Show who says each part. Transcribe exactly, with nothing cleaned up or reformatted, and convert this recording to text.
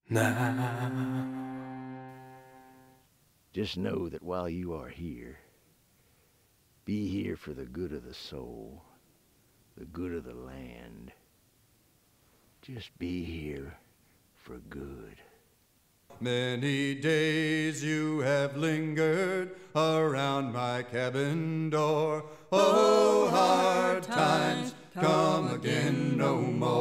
Speaker 1: now.
Speaker 2: Just know that while you are here, be here for the good of the soul, the good of the land. Just be here for good.
Speaker 3: Many days you have lingered around my cabin door. Oh, hard times come again no more.